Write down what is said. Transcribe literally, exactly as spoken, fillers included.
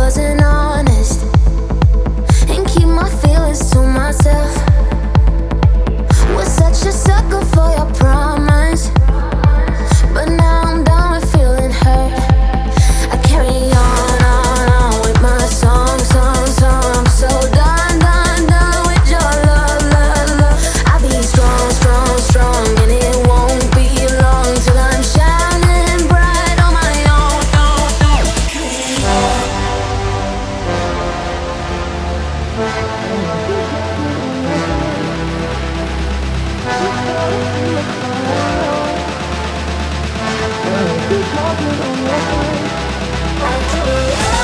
wasn't honest and keep my feelings to myself. Was such a sucker for your promise, but now I'm done with feeling hurt. I carry on, on, on with my song, song, song. I'm so done, done, done with your love, love, love. I'll be strong, strong, strong, and it won't be long till I'm shining bright on my own. I